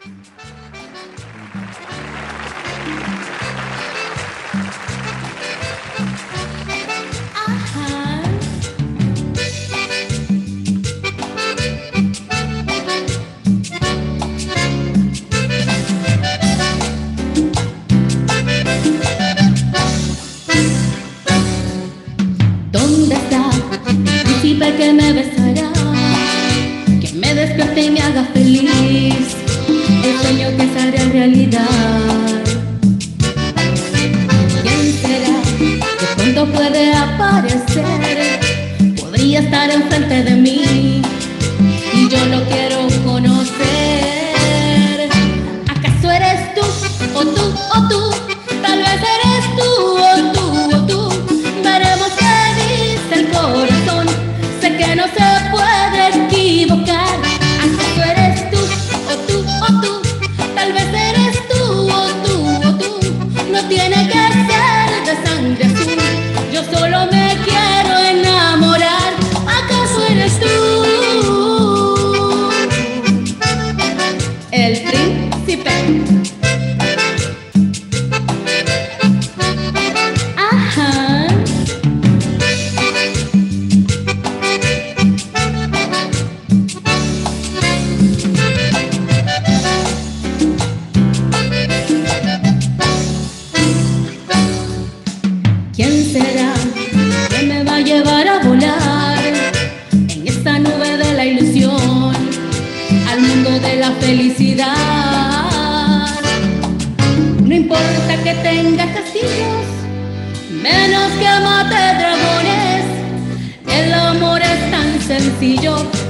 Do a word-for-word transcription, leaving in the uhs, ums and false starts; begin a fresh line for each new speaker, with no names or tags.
¿Dónde está el príncipe que me besará? Que me despierte y me haga feliz, el sueño que se hará realidad. ¿Quién será? De pronto puede aparecer, podría estar enfrente de mí y yo lo quiero conocer. ¿Acaso eres tú, o tú, o tú? Tal vez eres tú, o tú, o tú. Veremos qué dice el corazón, sé que no se puede equivocar. ¿Acaso eres tú, o tú, o tú? Tal vez eres tú, o tú, o tú. No tiene que ser de sangre azul, yo solo me quiero enamorar. ¿Acaso eres tú? El príncipe. Ajá. ¿Quién será que me va a llevar a volar en esta nube de la ilusión al mundo de la felicidad? No importa que tenga castillos, menos que mate dragones, el amor es tan sencillo.